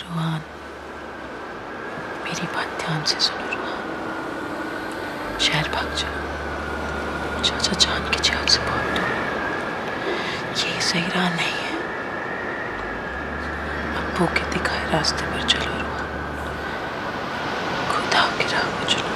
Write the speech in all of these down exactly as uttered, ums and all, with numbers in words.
रुहान, मेरी बात ध्यान से सुनो रुहान। शहर भाग जाओ, चाचा जान के जेल से बहुत दूर। ये सही राह नहीं है। अब्बू के दिखाए रास्ते पर चलो रुहान, खुदा की राह को चलो।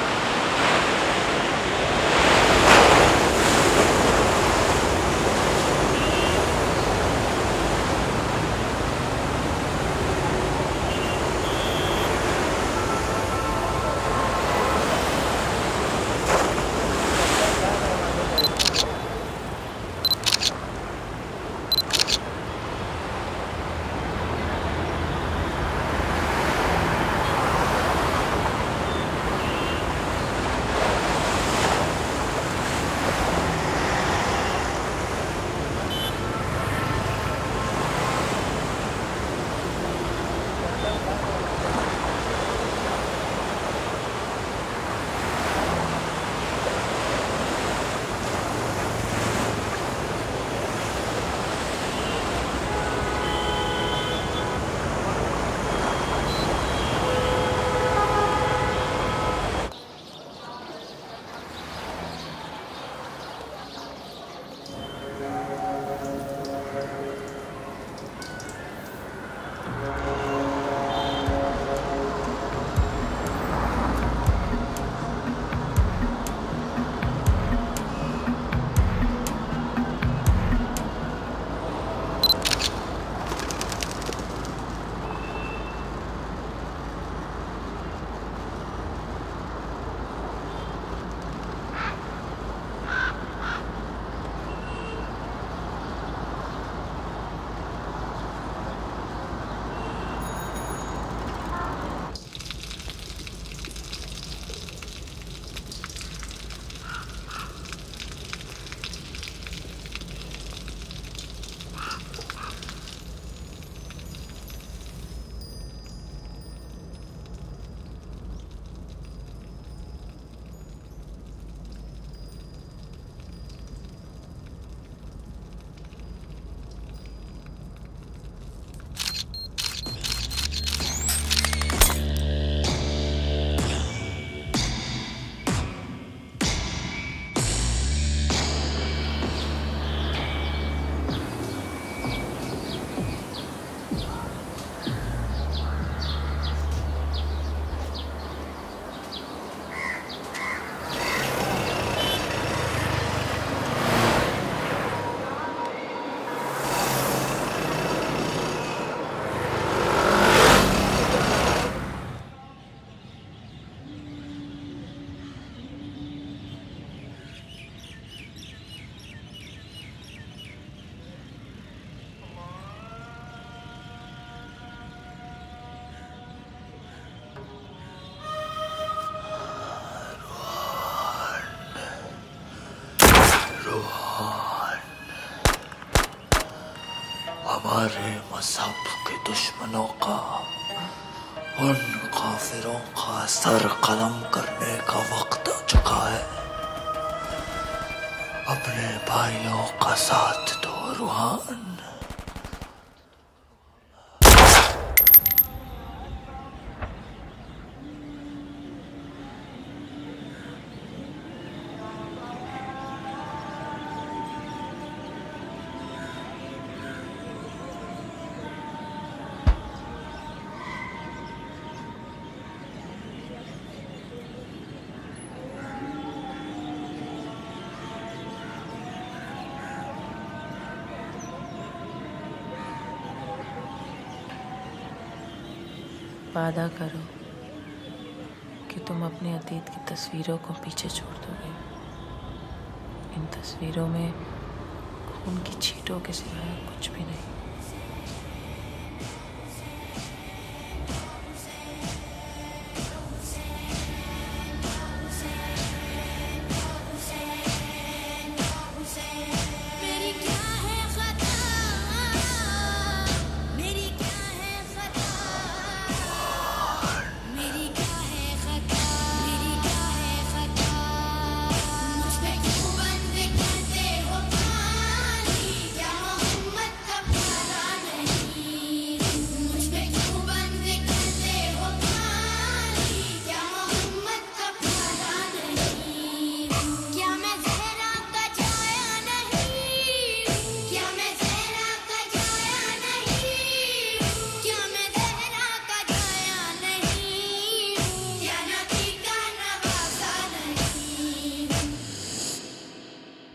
हमारे मजहब के दुश्मनों का, उन काफिरों का सर कलम करने का वक्त आ चुका है। अपने भाइयों का साथ दो रुहान। वादा करो कि तुम अपने अतीत की तस्वीरों को पीछे छोड़ दोगे। इन तस्वीरों में खून की छींटों के सिवाय कुछ भी नहीं।